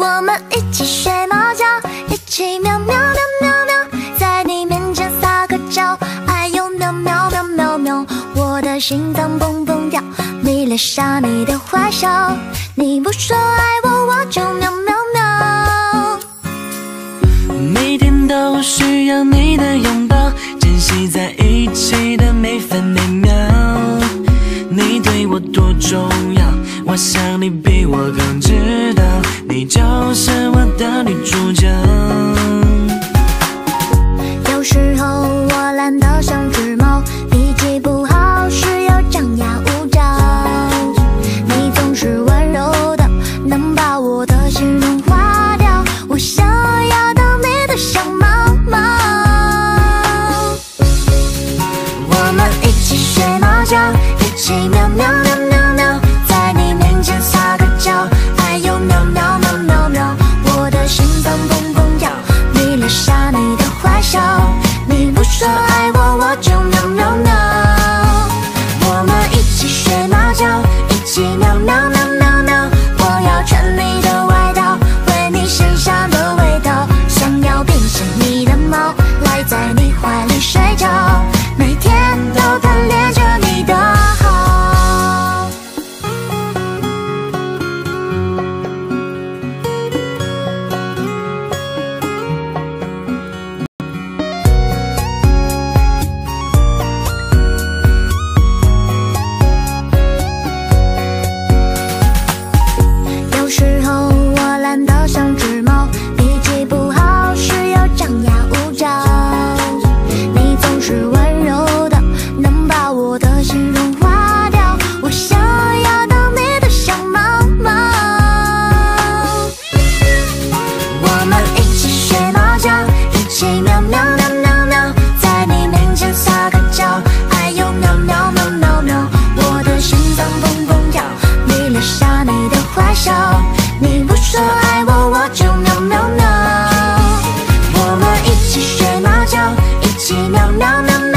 我们一起睡猫觉，一起喵喵喵喵喵，在你面前撒个娇，哎呦喵喵喵喵喵，我的心脏蹦蹦跳，迷恋上你的坏笑，你不说爱我，我就喵喵喵。 每天都需要你的拥抱，珍惜在一起的每分每秒。你对我多重要，我想你比我更知道，你就是我的女主角。 有时候我懒得像只猫，脾气不好时又张牙舞爪，你总是温柔的，能把我的心融化掉，我想要当你的小猫猫。我们一起睡猫觉，一起喵喵喵喵喵，在你面前撒个娇，哎呦喵喵喵喵喵，我的心脏蹦蹦跳，迷恋上你的坏笑，你不说爱我，我就喵喵喵。我们一起睡猫觉，一起喵喵喵喵喵，我要穿你的外套，闻你身上的味道，想要变成你的猫，赖在你怀里睡觉，每天都贪恋着你的好。有时候我懒得像只猫，脾气不好时又张牙舞爪，你总是温柔的，能把我的心融化掉，我想要当你的小猫猫。我们一起睡猫觉，一起喵喵喵喵喵，在你面前撒个娇，哎呦喵喵喵喵喵，我的心脏蹦蹦跳，迷恋上你的坏笑，你不说爱我，我就喵喵喵。我们一起睡猫觉，一起喵喵喵喵。